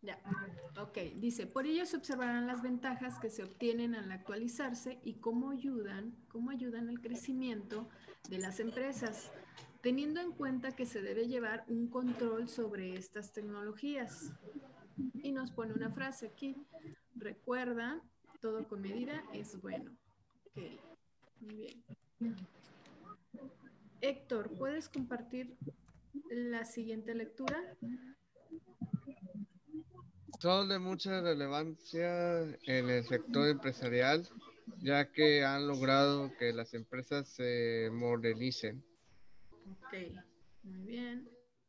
Ya, ok. Dice, por ello se observarán las ventajas que se obtienen al actualizarse y cómo ayudan al crecimiento de las empresas, teniendo en cuenta que se debe llevar un control sobre estas tecnologías. Y nos pone una frase aquí, recuerda, todo con medida es bueno. Ok, muy bien. Héctor, ¿puedes compartir la siguiente lectura? Son de mucha relevancia en el sector empresarial, ya que han logrado que las empresas se modernicen. Ok, muy bien.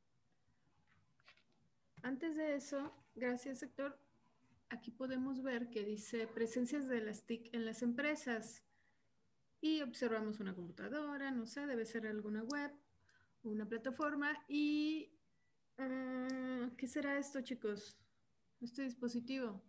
Antes de eso, gracias Héctor, aquí podemos ver que dice presencias de las TIC en las empresas y observamos una computadora, no sé, debe ser alguna web, una plataforma y ¿qué será esto, chicos? Este dispositivo.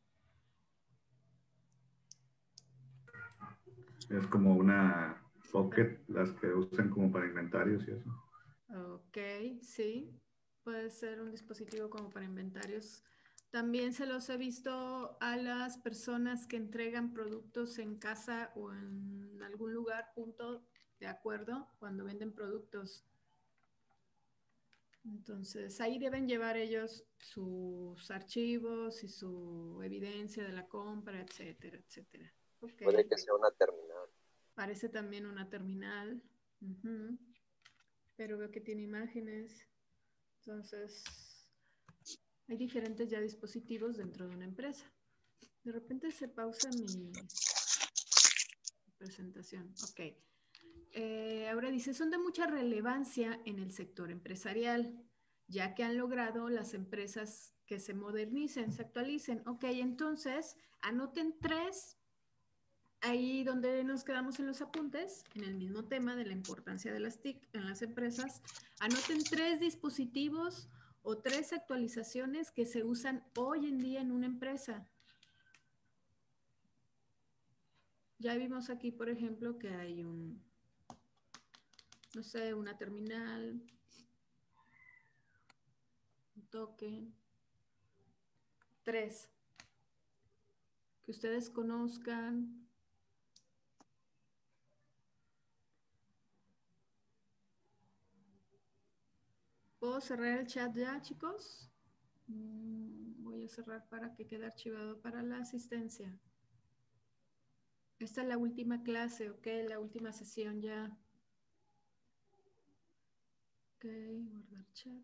Es como una Pocket, las que usan como para inventarios y eso. Ok, sí, puede ser un dispositivo como para inventarios. También se los he visto a las personas que entregan productos en casa o en algún lugar, punto de acuerdo, cuando venden productos. Entonces, ahí deben llevar ellos sus archivos y su evidencia de la compra, etcétera, etcétera. Ok. Puede que sea una terminal. Parece también una terminal. Uh-huh. Pero veo que tiene imágenes. Entonces, hay diferentes ya dispositivos dentro de una empresa. De repente se pausa mi presentación. Ok. Ahora dice, son de mucha relevancia en el sector empresarial, ya que han logrado las empresas que se modernicen, se actualicen. Ok, entonces, anoten 3, ahí donde nos quedamos en los apuntes, en el mismo tema de la importancia de las TIC en las empresas, anoten 3 dispositivos o 3 actualizaciones que se usan hoy en día en una empresa. Ya vimos aquí, por ejemplo, que hay no sé, una terminal, un token. 3, que ustedes conozcan. ¿Puedo cerrar el chat ya, chicos? Voy a cerrar para que quede archivado para la asistencia. Esta es la última clase, ¿ok? La última sesión ya. Ok, guardar chat.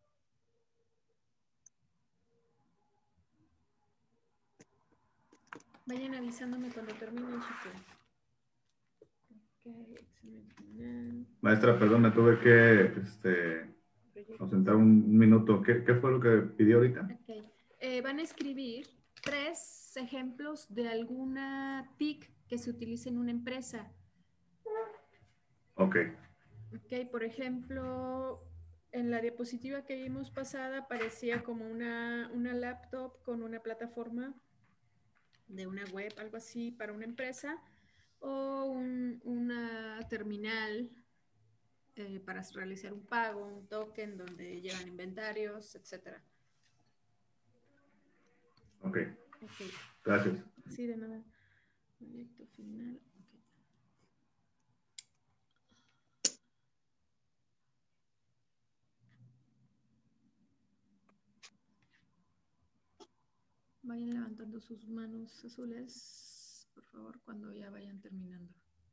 Vayan avisándome cuando termine, chicos. Ok, excelente. Maestra, perdón, me tuve que ausentar un minuto. ¿Qué fue lo que pidió ahorita? Ok. Van a escribir 3 ejemplos de alguna TIC que se utilice en una empresa. Ok. Ok, por ejemplo, en la diapositiva que vimos pasada parecía como una laptop con una plataforma de una web, algo así, para una empresa, o una terminal para realizar un pago, un token donde llevan inventarios, etc. Ok. Ok. Gracias. Sí, de nada. Proyecto final. Okay. Vayan levantando sus manos azules, por favor, cuando ya vayan terminando.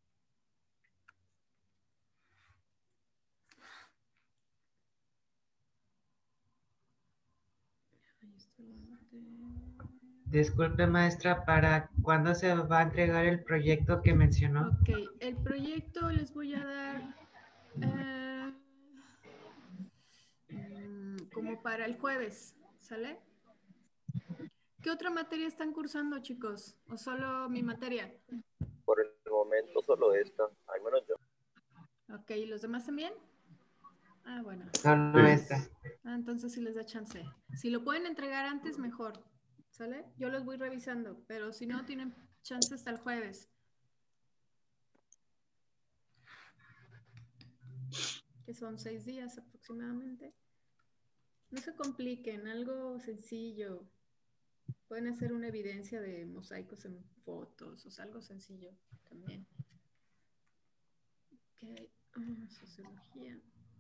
Ahí está Disculpe, maestra, ¿para cuándo se va a entregar el proyecto que mencionó? Ok, el proyecto les voy a dar como para el jueves, ¿sale? ¿Qué otra materia están cursando, chicos? ¿O solo mi materia? Por el momento solo esta, al menos yo. Ok, ¿y los demás también? Ah, bueno. Solo esta. Entonces sí les da chance. Si lo pueden entregar antes, mejor. ¿Sale? Yo los voy revisando, pero si no, tienen chance hasta el jueves. Que son 6 días aproximadamente. No se compliquen, algo sencillo. Pueden hacer una evidencia de mosaicos en fotos, o sea, algo sencillo también. Ok, sociología.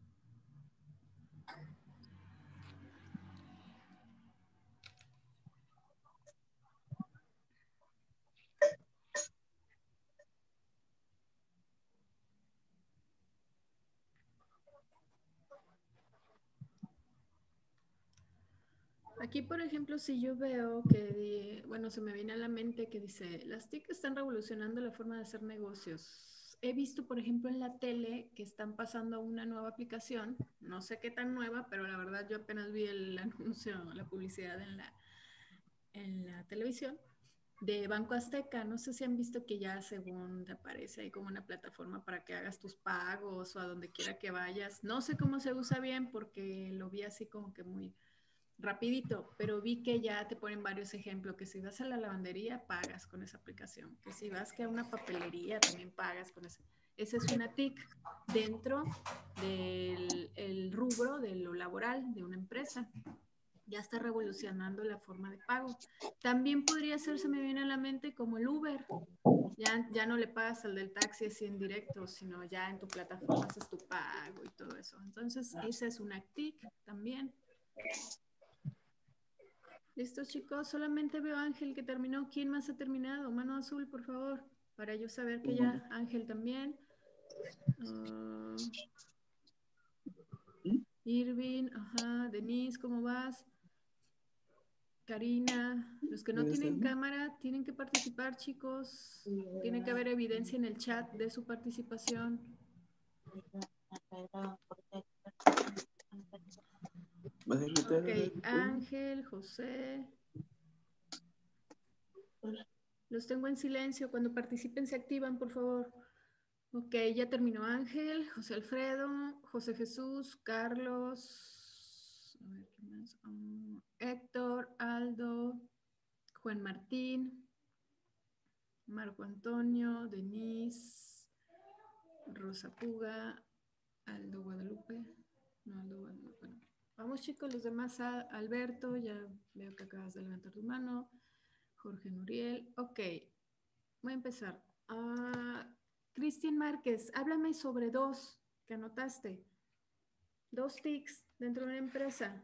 Aquí, por ejemplo, si yo veo que, bueno, se me viene a la mente que dice, las TIC están revolucionando la forma de hacer negocios. He visto, por ejemplo, en la tele que están pasando a una nueva aplicación, no sé qué tan nueva, pero la verdad yo apenas vi el anuncio, la publicidad en la televisión de Banco Azteca. No sé si han visto que ya según te aparece ahí como una plataforma para que hagas tus pagos o a donde quiera que vayas. No sé cómo se usa bien porque lo vi así como que muy rapidito, pero vi que ya te ponen varios ejemplos, que si vas a la lavandería pagas con esa aplicación, que si vas que a una papelería también pagas con esa. Esa es una TIC dentro del el rubro de lo laboral de una empresa. Ya está revolucionando la forma de pago. También podría ser, se me viene a la mente, como el Uber. Ya no le pagas al del taxi así en directo, sino ya en tu plataforma haces tu pago y todo eso. Entonces, esa es una TIC también. Listo, chicos, solamente veo a Ángel que terminó. ¿Quién más ha terminado? Mano azul, por favor, para yo saber que ya Ángel también. Irving, ajá, Denise, ¿cómo vas? Karina, los que no tienen cámara tienen que participar, chicos. Tiene que haber evidencia en el chat de su participación. Ok, Ángel, José. Los tengo en silencio. Cuando participen se activan, por favor. Ok, ya terminó Ángel, José Alfredo, José Jesús, Carlos, a ver, ¿qué más? Héctor, Aldo, Juan Martín, Marco Antonio, Denise, Rosa Puga, Aldo Guadalupe. No, Aldo Guadalupe no. Vamos, chicos, los demás. Alberto, ya veo que acabas de levantar tu mano. Jorge Nuriel. Ok, voy a empezar. Cristian Márquez, háblame sobre dos que anotaste. Dos TICs dentro de una empresa.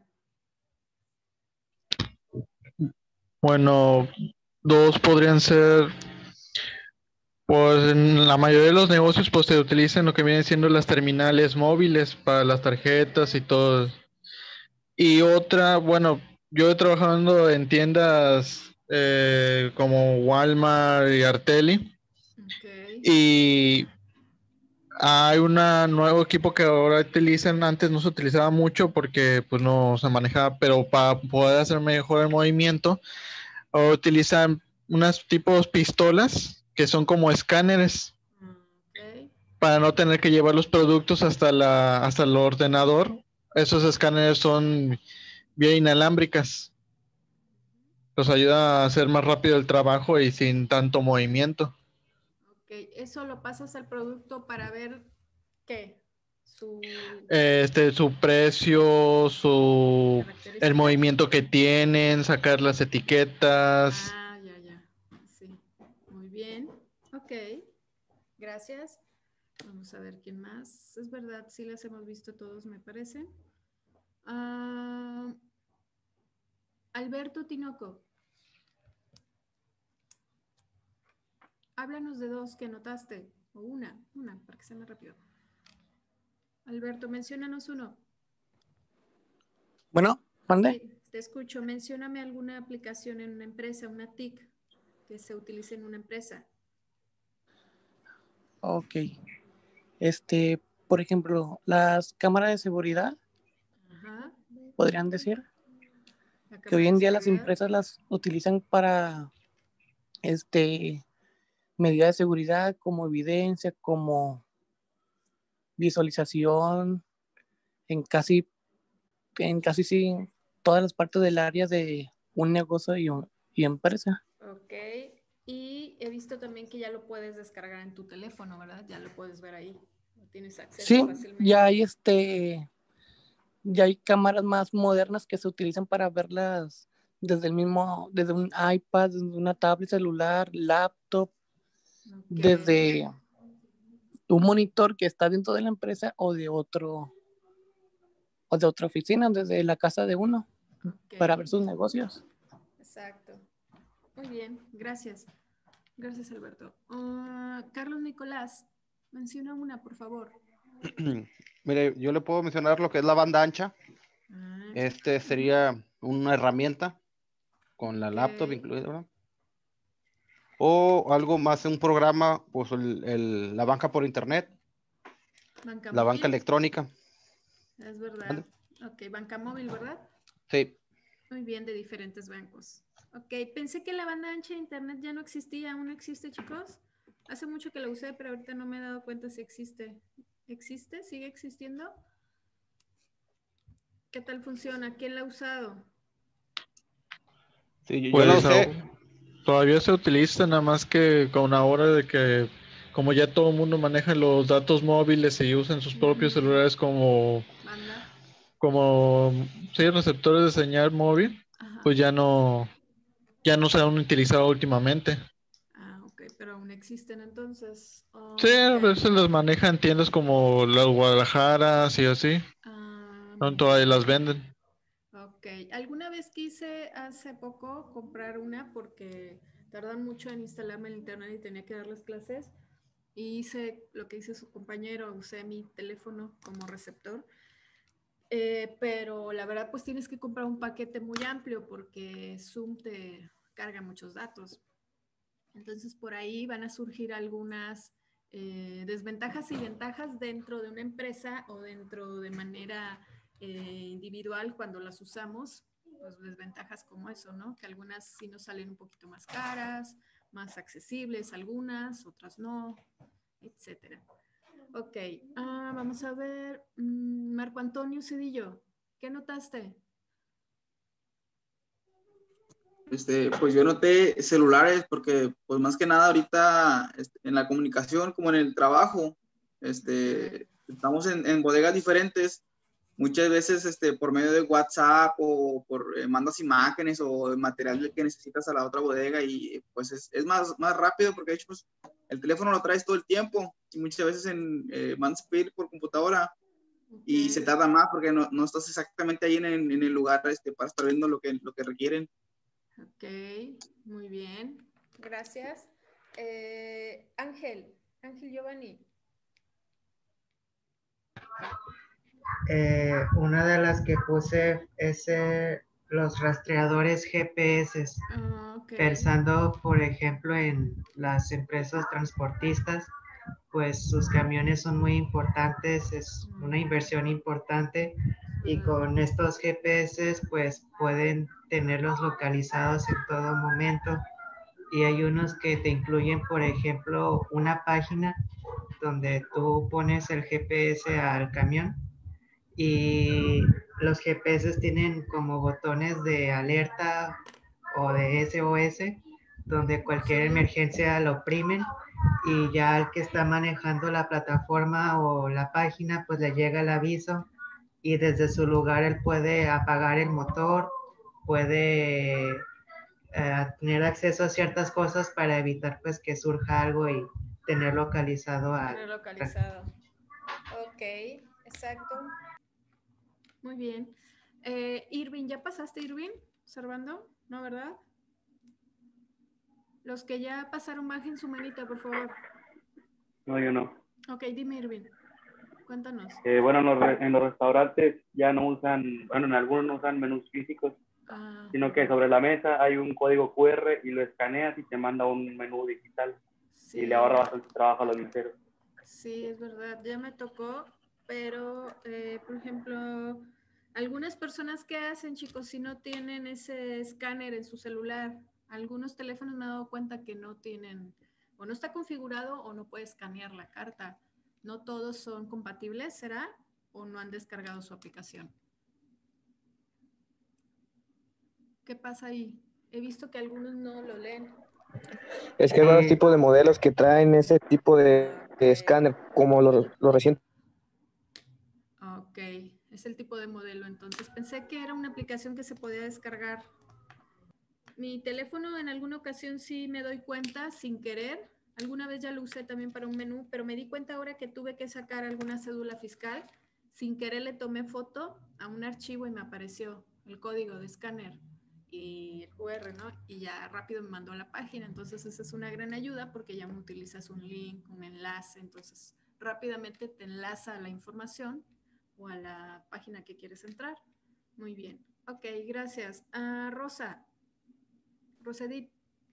Bueno, dos podrían ser, pues en la mayoría de los negocios pues se utilizan lo que vienen siendo las terminales móviles para las tarjetas y todo. Y otra, bueno, yo he trabajando en tiendas como Walmart y Arteli Ok. y hay un nuevo equipo que ahora utilizan, antes no se utilizaba mucho porque pues no se manejaba, pero para poder hacer mejor el movimiento, ahora utilizan unas tipos pistolas que son como escáneres Ok. para no tener que llevar los productos hasta el ordenador. Esos escáneres son vía inalámbricas. Los ayuda a hacer más rápido el trabajo y sin tanto movimiento. Ok, eso lo pasas al producto para ver qué, su Su precio, el característica. movimiento que tienen, sacar las etiquetas. Ya. Sí, muy bien. Ok, gracias. Vamos a ver quién más. Es verdad, sí las hemos visto todos, me parece. Alberto Tinoco, háblanos de dos que anotaste, o una, para que sea más rápido. Alberto, menciónanos uno. Bueno, mande. Sí, te escucho. Mencióname alguna aplicación en una empresa, una TIC, que se utilice en una empresa. Ok. Por ejemplo, las cámaras de seguridad, Ajá. podrían decir La que hoy cámara de en día las seguridad. empresas las utilizan para, medidas de seguridad como evidencia, como visualización en casi sí, todas las partes del área de un negocio y empresa. Ok. Y he visto también que ya lo puedes descargar en tu teléfono, ¿verdad? Ya lo puedes ver ahí. Lo tienes acceso Sí, fácilmente. ya hay cámaras más modernas que se utilizan para ver las desde un iPad, desde una tablet celular, laptop, Ok. desde un monitor que está dentro de la empresa o de otra oficina, desde la casa de uno, Ok. para ver sus negocios. Exacto. Muy bien, gracias. Gracias, Alberto. Carlos Nicolás, menciona una, por favor. Mire, yo le puedo mencionar lo que es la banda ancha. Ah, Este sería una herramienta con la laptop ok. incluida, ¿verdad? O algo más, un programa, pues la banca por internet, Banca la banca móvil, electrónica. es verdad. ¿Mande? Ok, banca móvil, ¿verdad? Sí, Muy bien, de diferentes bancos. Ok, pensé que la banda ancha de internet ya no existía. ¿Aún no existe, chicos? Hace mucho que la usé, pero ahorita no me he dado cuenta si existe. ¿Existe? ¿Sigue existiendo? ¿Qué tal funciona? ¿Quién la ha usado? sí, yo la Pues usé. todavía se utiliza, nada más que con una hora de que, como ya todo el mundo maneja los datos móviles y usan sus propios Ujú. celulares Banda. como sí, receptores de señal móvil, Ajá. pues ya no se han utilizado últimamente. Ah, ok, pero aún existen entonces. Sí, a Ok. veces las manejan tiendas como las Guadalajaras y así, Ah, muy pronto ahí las bien. venden. Ok. Alguna vez quise hace poco comprar una porque tardan mucho en instalarme el internet y tenía que darles clases. Y hice lo que hice su compañero, usé mi teléfono como receptor. Pero la verdad, pues tienes que comprar un paquete muy amplio porque Zoom te carga muchos datos. Entonces, por ahí van a surgir algunas desventajas y ventajas dentro de una empresa o dentro de manera individual cuando las usamos. Pues desventajas como eso, ¿no? Que algunas sí nos salen un poquito más caras, más accesibles algunas, otras no, etcétera. Ok, vamos a ver. Marco Antonio Cedillo, ¿qué notaste? Pues yo noté celulares porque, pues más que nada ahorita en la comunicación como en el trabajo, estamos en bodegas diferentes, muchas veces por medio de WhatsApp o por mandas imágenes o material que necesitas a la otra bodega y pues es más rápido porque de hecho pues, el teléfono lo traes todo el tiempo y muchas veces mandas pedir por computadora y se tarda más porque no estás exactamente ahí en el lugar para estar viendo lo que requieren. Ok, muy bien. Gracias. Ángel Giovanni. Una de las que puse es los rastreadores GPS, Ok. pensando, por ejemplo, en las empresas transportistas, pues sus camiones son muy importantes, es una inversión importante y con estos GPS pues pueden tenerlos localizados en todo momento y hay unos que te incluyen, por ejemplo, una página donde tú pones el GPS al camión y los GPS tienen como botones de alerta o de SOS, donde cualquier emergencia lo oprimen y ya al que está manejando la plataforma o la página, pues le llega el aviso y desde su lugar él puede apagar el motor, puede tener acceso a ciertas cosas para evitar pues que surja algo y tener localizado al... Tener localizado. Ok, exacto. Muy bien. Irving, ¿ya pasaste, Irving? ¿Observando? ¿No, verdad? Los que ya pasaron, bajen su manita, por favor. No, yo no. Ok, dime, Irving. Cuéntanos. Bueno, en los restaurantes ya no usan, bueno, en algunos no usan menús físicos, sino que sobre la mesa hay un código QR y lo escaneas y te manda un menú digital. Sí. Y le ahorra bastante trabajo a los meseros. Sí, es verdad. Ya me tocó, pero, por ejemplo, algunas personas que hacen, chicos, si no tienen ese escáner en su celular, algunos teléfonos me he dado cuenta que no tienen, o no está configurado o no puede escanear la carta. No todos son compatibles, ¿será? ¿O no han descargado su aplicación? ¿Qué pasa ahí? He visto que algunos no lo leen. Es que hay varios tipos de modelos que traen ese tipo de escáner, como los recientes. Ok, es el tipo de modelo. Entonces pensé que era una aplicación que se podía descargar. Mi teléfono en alguna ocasión sí me doy cuenta sin querer. Alguna vez ya lo usé también para un menú, pero me di cuenta ahora que tuve que sacar alguna cédula fiscal. Sin querer le tomé foto a un archivo y me apareció el código de escáner y el QR, ¿no? Y ya rápido me mandó a la página. Entonces esa es una gran ayuda porque ya me utilizas un link, un enlace. Entonces rápidamente te enlaza a la información o a la página que quieres entrar. Muy bien. Ok, gracias. Rosedit.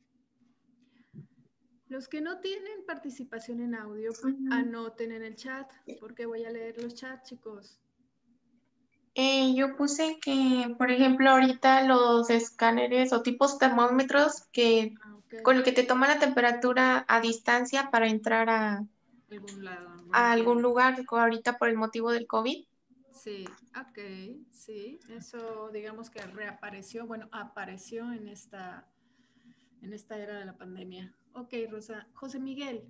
Los que no tienen participación en audio, anoten en el chat, porque voy a leer los chats, chicos. Yo puse que, por ejemplo, ahorita los escáneres o tipos termómetros que con el que te toma la temperatura a distancia para entrar a algún lado, a algún lugar, ahorita por el motivo del COVID. Sí, ok, sí, eso digamos que reapareció, bueno, apareció en esta era de la pandemia. Ok, Rosa. José Miguel.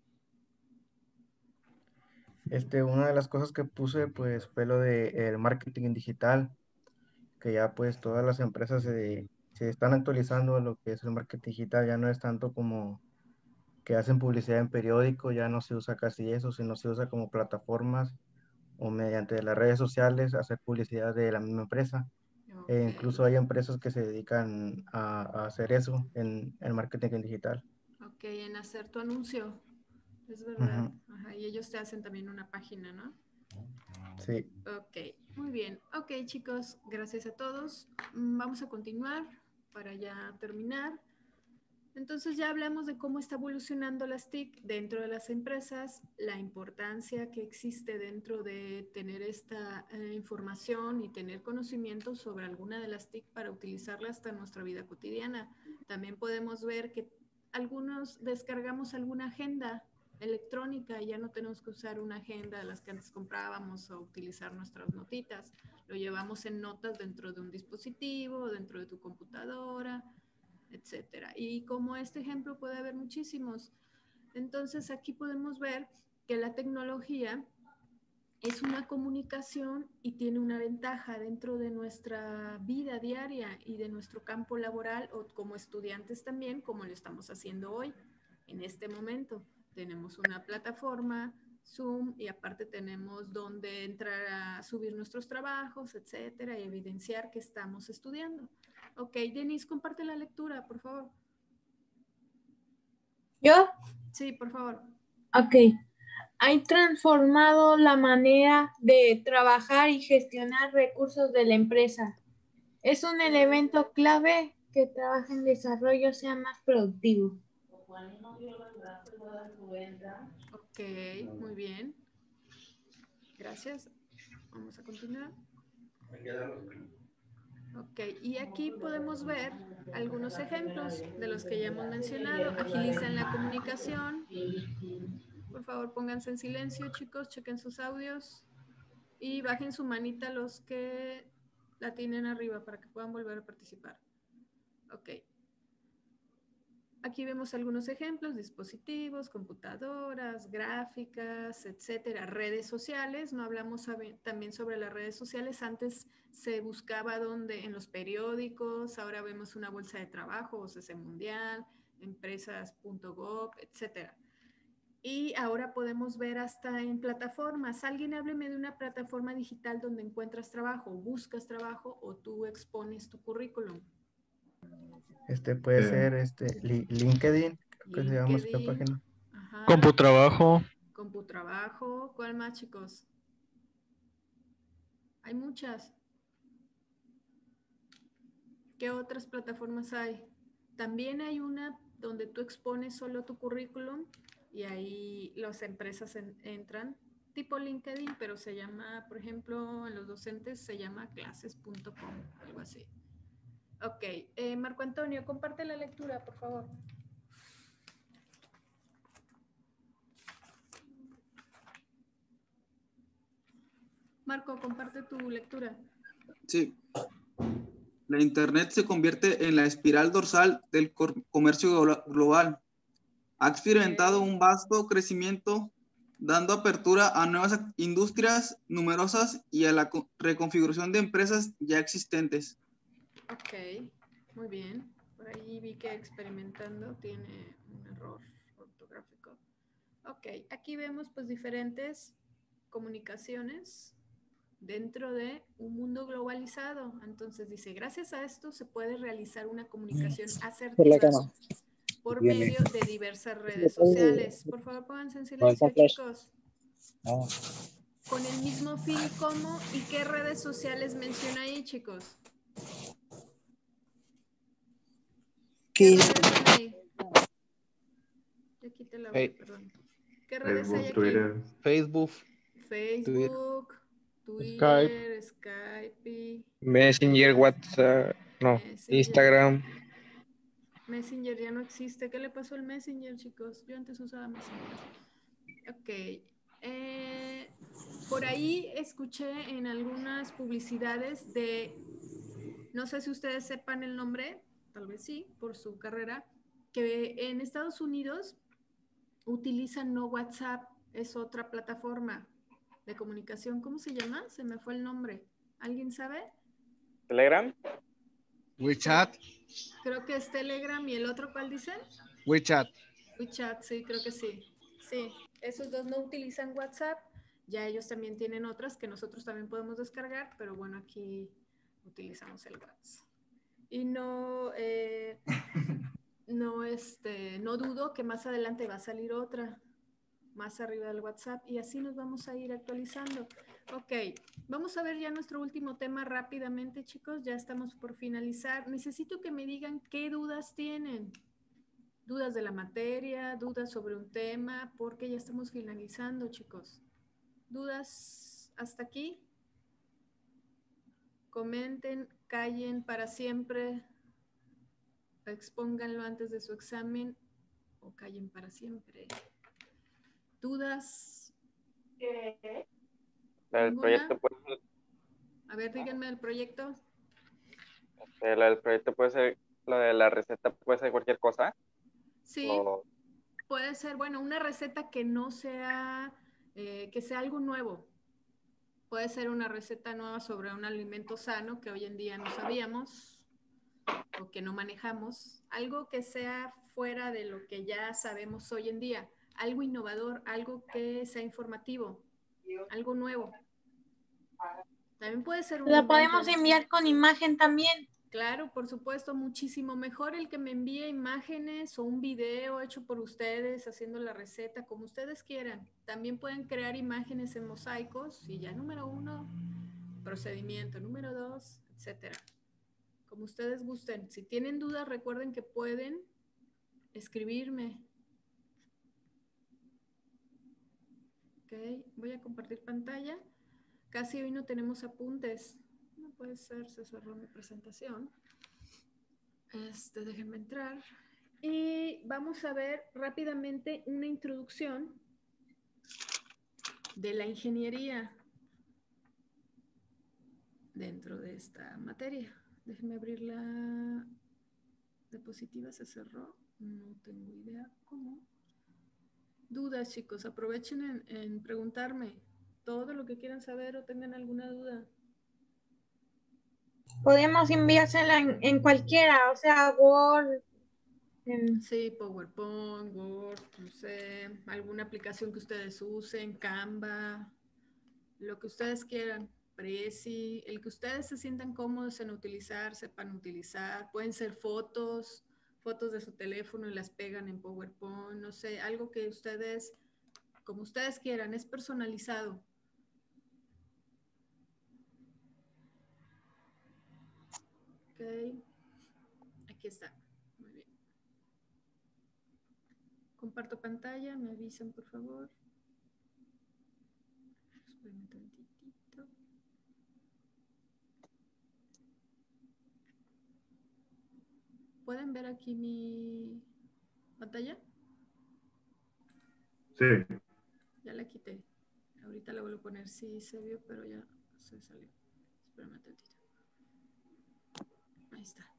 Una de las cosas que puse pues fue lo de el marketing digital, que ya pues todas las empresas se están actualizando a lo que es el marketing digital, ya no es tanto como que hacen publicidad en periódico, ya no se usa casi eso, sino se usa como plataformas o mediante las redes sociales hacer publicidad de la misma empresa. E incluso hay empresas que se dedican a hacer eso en marketing digital. Ok, en hacer tu anuncio. Es verdad. Ajá, y ellos te hacen también una página, ¿no? Sí. Ok, muy bien. Ok, chicos, gracias a todos. Vamos a continuar para ya terminar. Entonces ya hablamos de cómo está evolucionando las TIC dentro de las empresas, la importancia que existe dentro de tener esta información y tener conocimiento sobre alguna de las TIC para utilizarla hasta en nuestra vida cotidiana. También podemos ver que algunos descargamos alguna agenda electrónica y ya no tenemos que usar una agenda de las que antes comprábamos o utilizar nuestras notitas. Lo llevamos en notas dentro de un dispositivo, dentro de tu computadora, etcétera. Y como este ejemplo puede haber muchísimos. Entonces aquí podemos ver que la tecnología es una comunicación y tiene una ventaja dentro de nuestra vida diaria y de nuestro campo laboral o como estudiantes también, como lo estamos haciendo hoy, en este momento. Tenemos una plataforma, Zoom, y aparte tenemos donde entrar a subir nuestros trabajos, etcétera, y evidenciar que estamos estudiando. Ok, Denise, comparte la lectura, por favor. ¿Yo? Sí, por favor. Ok. Han transformado la manera de trabajar y gestionar recursos de la empresa. Es un elemento clave que trabaja en desarrollo sea más productivo. Ok, muy bien. Gracias. Vamos a continuar. Ok, y aquí podemos ver algunos ejemplos de los que ya hemos mencionado. Agilizan la comunicación. Por favor, pónganse en silencio, chicos, chequen sus audios y bajen su manita los que la tienen arriba para que puedan volver a participar. Ok. Aquí vemos algunos ejemplos, dispositivos, computadoras, gráficas, etcétera, redes sociales. No hablamos también sobre las redes sociales. Antes se buscaba donde en los periódicos, ahora vemos una bolsa de trabajo, OCC Mundial, empresas.gov, etcétera. Y ahora podemos ver hasta en plataformas. Alguien hábleme de una plataforma digital donde encuentras trabajo, buscas trabajo o tú expones tu currículum. Puede ser LinkedIn, creo que se llama esta página. Ajá. Computrabajo. Computrabajo. ¿Cuál más, chicos? Hay muchas. ¿Qué otras plataformas hay? También hay una donde tú expones solo tu currículum y ahí las empresas entran, tipo LinkedIn, pero se llama, por ejemplo, en los docentes se llama clases.com, algo así. Ok, Marco Antonio, comparte la lectura, por favor. Marco, comparte tu lectura. Sí. La Internet se convierte en la espiral dorsal del comercio global. Ha experimentado un vasto crecimiento, dando apertura a nuevas industrias numerosas y a la reconfiguración de empresas ya existentes. Ok, muy bien. Por ahí vi que experimentando tiene un error ortográfico. Ok, aquí vemos pues diferentes comunicaciones dentro de un mundo globalizado. Entonces dice, gracias a esto se puede realizar una comunicación Por la asertiva cama. por Viene. medio de diversas redes sociales. Por favor, pónganse en No, silencio, está flash. chicos. No. Con el mismo fin como y qué redes sociales menciona ahí, chicos. ¿Qué redes son ahí? Ya quité la voz, perdón. ¿Qué redes hay aquí? Twitter. Facebook. Facebook, Twitter, Skype, Messenger, WhatsApp, no, Messenger. Instagram. Messenger ya no existe. ¿Qué le pasó al Messenger, chicos? Yo antes usaba Messenger. Ok. Por ahí escuché en algunas publicidades de, no sé si ustedes sepan el nombre, tal vez sí, por su carrera, que en Estados Unidos utilizan no WhatsApp, es otra plataforma de comunicación. ¿Cómo se llama? Se me fue el nombre. ¿Alguien sabe? Telegram. WeChat. Creo que es Telegram y el otro, ¿cuál dicen? WeChat. WeChat, sí, creo que sí. Sí, esos dos no utilizan WhatsApp. Ya ellos también tienen otras que nosotros también podemos descargar, pero bueno, aquí utilizamos el WhatsApp. Y no, no dudo que más adelante va a salir otra más arriba del WhatsApp y así nos vamos a ir actualizando. Ok, vamos a ver ya nuestro último tema rápidamente, chicos. Ya estamos por finalizar. Necesito que me digan qué dudas tienen. Dudas de la materia, dudas sobre un tema, porque ya estamos finalizando, chicos. ¿Dudas hasta aquí? Comenten, callen para siempre, expónganlo antes de su examen o callen para siempre. ¿Dudas? La del proyecto puede ser, A ver, díganme el proyecto. la del proyecto puede ser, la de la receta puede ser cualquier cosa. Sí, puede ser, bueno, una receta que no sea, que sea algo nuevo. Puede ser una receta nueva sobre un alimento sano que hoy en día no sabíamos o que no manejamos. Algo que sea fuera de lo que ya sabemos hoy en día. Algo innovador, algo que sea informativo, algo nuevo. También puede ser un La invento. podemos enviar con imagen también. Claro, por supuesto, muchísimo mejor el que me envíe imágenes o un video hecho por ustedes haciendo la receta, como ustedes quieran. También pueden crear imágenes en mosaicos y ya número 1, procedimiento número 2, etcétera. Como ustedes gusten. Si tienen dudas, recuerden que pueden escribirme. Ok, voy a compartir pantalla. Casi hoy no tenemos apuntes. No puede ser, se cerró mi presentación. Déjenme entrar. Y vamos a ver rápidamente una introducción de la ingeniería dentro de esta materia. Déjenme abrir la diapositiva, se cerró. No tengo idea cómo. Dudas, chicos, aprovechen en preguntarme todo lo que quieran saber o tengan alguna duda. Podemos enviársela en cualquiera, o sea, Word. Sí, PowerPoint, Word, no sé, alguna aplicación que ustedes usen, Canva, lo que ustedes quieran, Prezi, el que ustedes se sientan cómodos en utilizar, sepan utilizar. Pueden ser fotos de su teléfono y las pegan en PowerPoint, no sé, algo que ustedes, como ustedes quieran, es personalizado. Ok, aquí está, muy bien. Comparto pantalla, me avisan por favor. Espérame tantitito. ¿Pueden ver aquí mi pantalla? Sí. Ya la quité. Ahorita la vuelvo a poner. Sí, se vio, pero ya se salió. Espérame tantito. Ahí está.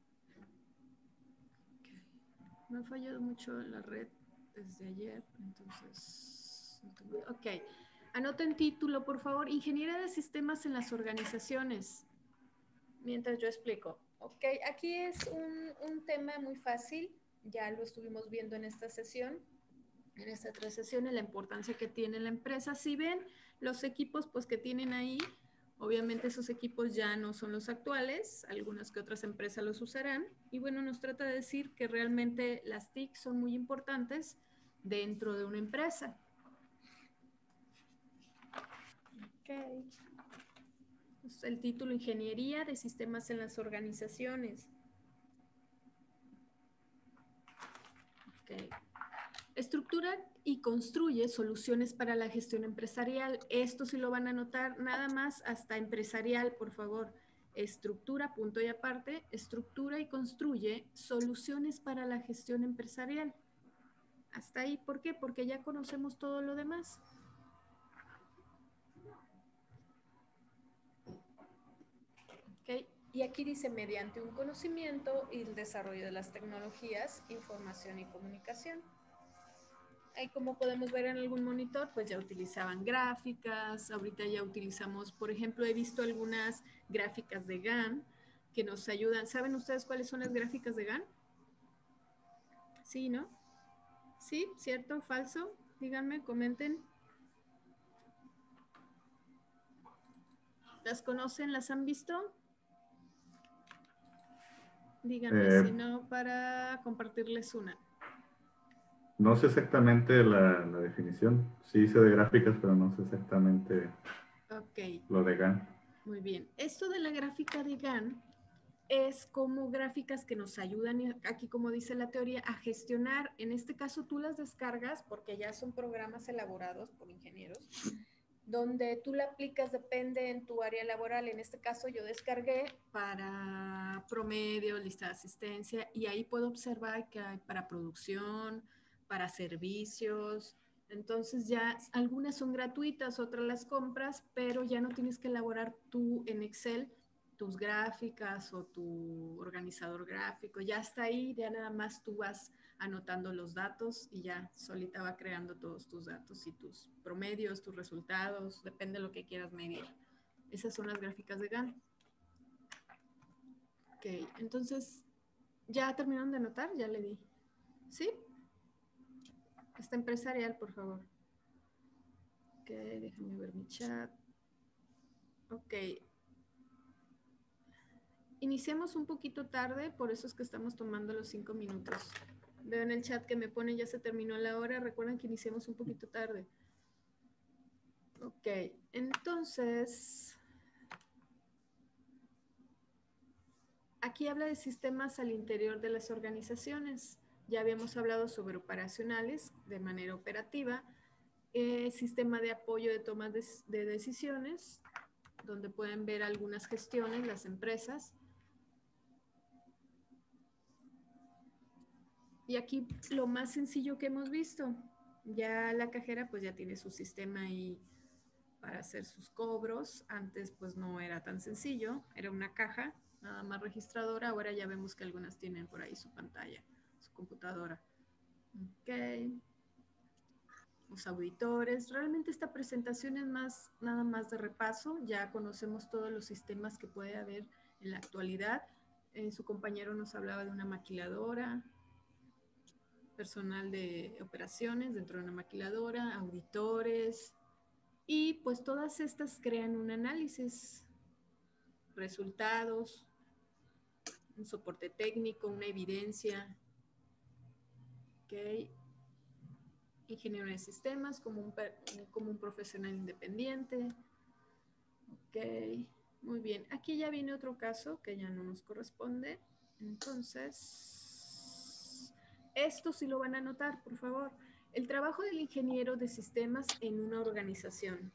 Okay. Me ha fallado mucho la red desde ayer, entonces... Ok. Anoten título, por favor. Ingeniería de sistemas en las organizaciones. Mientras yo explico. Ok, aquí es un tema muy fácil, ya lo estuvimos viendo en esta sesión, en estas 3 sesiones, la importancia que tiene la empresa. Si ven los equipos pues que tienen ahí, obviamente esos equipos ya no son los actuales, algunas que otras empresas los usarán, y bueno, nos trata de decir que realmente las TIC son muy importantes dentro de una empresa. Ok. Pues el título, Ingeniería de Sistemas en las Organizaciones. Okay. Estructura y construye soluciones para la gestión empresarial. Esto sí lo van a anotar nada más hasta empresarial, por favor. Estructura, punto y aparte, estructura y construye soluciones para la gestión empresarial. Hasta ahí, ¿por qué? Porque ya conocemos todo lo demás. Okay. Y aquí dice, mediante un conocimiento y el desarrollo de las tecnologías, información y comunicación. Ahí como podemos ver en algún monitor, pues ya utilizaban gráficas, ahorita ya utilizamos, por ejemplo, he visto algunas gráficas de GAN que nos ayudan. ¿Saben ustedes cuáles son las gráficas de GAN? Sí, ¿no? ¿Sí? ¿Cierto? ¿Falso? Díganme, comenten. ¿Las conocen? ¿Las han visto? Díganme, si no, para compartirles una. No sé exactamente la definición. Sí sé de gráficas, pero no sé exactamente lo de GAN. Muy bien. Esto de la gráfica de GAN es como gráficas que nos ayudan, aquí como dice la teoría, a gestionar. En este caso tú las descargas porque ya son programas elaborados por ingenieros, donde tú la aplicas, depende en tu área laboral. En este caso yo descargué para promedio, lista de asistencia, y ahí puedo observar que hay para producción, para servicios. Entonces ya algunas son gratuitas, otras las compras, pero ya no tienes que elaborar tú en Excel tus gráficas o tu organizador gráfico. Ya está ahí, ya nada más tú vas anotando los datos y ya solita va creando todos tus datos y tus promedios, tus resultados, depende de lo que quieras medir. Esas son las gráficas de GAN. Ok, entonces, ¿ya terminaron de anotar? Ya le di. ¿Sí? Está empresarial, por favor. Ok, déjame ver mi chat. Ok. Iniciamos un poquito tarde, por eso es que estamos tomando los 5 minutos. Veo en el chat que me ponen ya se terminó la hora. Recuerden que iniciamos un poquito tarde. Ok, entonces, aquí habla de sistemas al interior de las organizaciones. Ya habíamos hablado sobre operacionales de manera operativa, sistema de apoyo de toma de decisiones, donde pueden ver algunas gestiones, las empresas. Y aquí lo más sencillo que hemos visto, ya la cajera pues ya tiene su sistema ahí para hacer sus cobros. Antes pues no era tan sencillo, era una caja nada más registradora. Ahora ya vemos que algunas tienen por ahí su pantalla, su computadora. Ok. Los auditores. Realmente esta presentación es nada más de repaso. Ya conocemos todos los sistemas que puede haber en la actualidad. Su compañero nos hablaba de una maquiladora, personal de operaciones dentro de una maquiladora, auditores, y pues todas estas crean un análisis, resultados, un soporte técnico, una evidencia. Ok. Ingeniero de sistemas como un profesional independiente. Ok, muy bien. Aquí ya viene otro caso que ya no nos corresponde. Entonces, esto sí lo van a anotar, por favor. El trabajo del ingeniero de sistemas en una organización.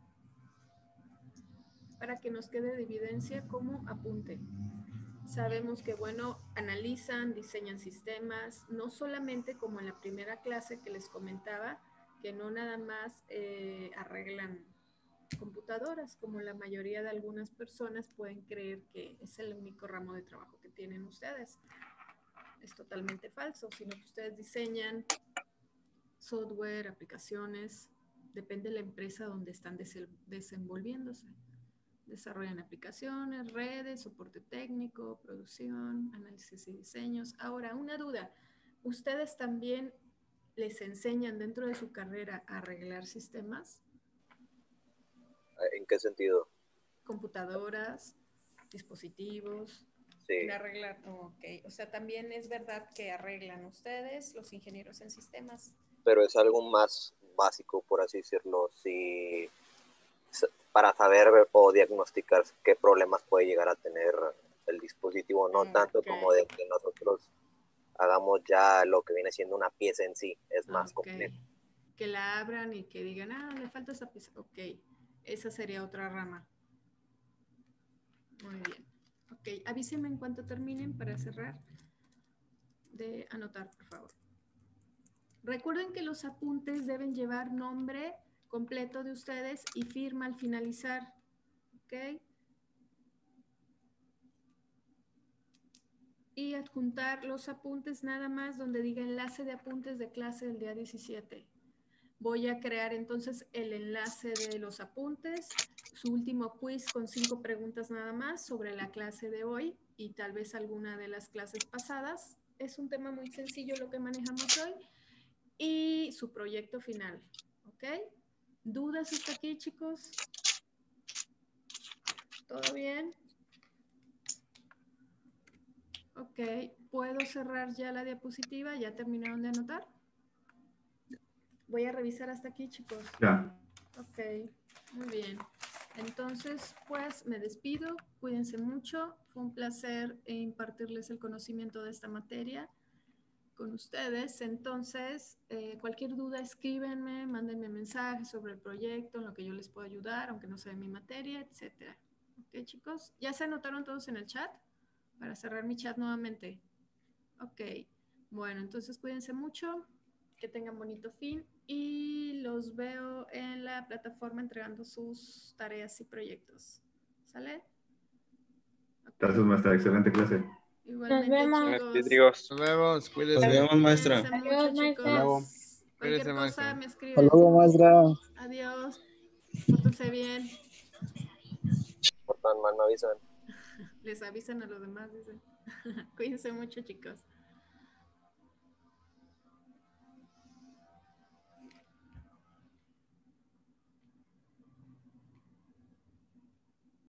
Para que nos quede de evidencia como apunte. Sabemos que, bueno, analizan, diseñan sistemas, no solamente como en la primera clase que les comentaba, que no nada más arreglan computadoras, como la mayoría de algunas personas pueden creer que es el único ramo de trabajo que tienen ustedes. Es totalmente falso, sino que ustedes diseñan software, aplicaciones, depende de la empresa donde están desenvolviéndose. Desarrollan aplicaciones, redes, soporte técnico, producción, análisis y diseños. Ahora, una duda. ¿Ustedes también les enseñan dentro de su carrera a arreglar sistemas? ¿En qué sentido? Computadoras, dispositivos. Sí. Arreglar, ok. O sea, también es verdad que arreglan ustedes, los ingenieros en sistemas. Pero es algo más básico, por así decirlo, si, para saber o diagnosticar qué problemas puede llegar a tener el dispositivo, no tanto como de que nosotros hagamos ya lo que viene siendo una pieza en sí, es más complejo. Que la abran y que digan, le falta esa pieza. Ok, esa sería otra rama. Muy bien. Ok, avísenme en cuanto terminen para cerrar de anotar, por favor. Recuerden que los apuntes deben llevar nombre completo de ustedes y firma al finalizar. ¿Ok? Y adjuntar los apuntes nada más donde diga enlace de apuntes de clase del día 17. Voy a crear entonces el enlace de los apuntes, su último quiz con 5 preguntas nada más sobre la clase de hoy y tal vez alguna de las clases pasadas. Es un tema muy sencillo lo que manejamos hoy. Y su proyecto final, ¿ok? ¿Dudas hasta aquí, chicos? ¿Todo bien? Ok, ¿puedo cerrar ya la diapositiva? ¿Ya terminaron de anotar? Voy a revisar hasta aquí, chicos. Ya. Ok, muy bien. Entonces, pues me despido. Cuídense mucho. Fue un placer impartirles el conocimiento de esta materia con ustedes. Entonces, cualquier duda, escríbenme, mándenme mensajes sobre el proyecto, en lo que yo les puedo ayudar, aunque no sea de mi materia, etcétera. Ok, chicos. ¿Ya se anotaron todos en el chat? Para cerrar mi chat nuevamente. Ok. Bueno, entonces cuídense mucho. Que tengan bonito fin. Y los veo en la plataforma entregando sus tareas y proyectos. ¿Sale? Okay. Gracias, maestra. Excelente clase. Igualmente, Nos vemos. chicos. Nos vemos, cuídense. Nos vemos, maestra. Cuídense mucho, chicos. Cualquier Cuídense, cosa maestra. me escriben. Hasta luego, maestra. Adiós. Pórtense bien. Por tan mal me avisan. Les avisan a los demás, dicen. Cuídense mucho, chicos.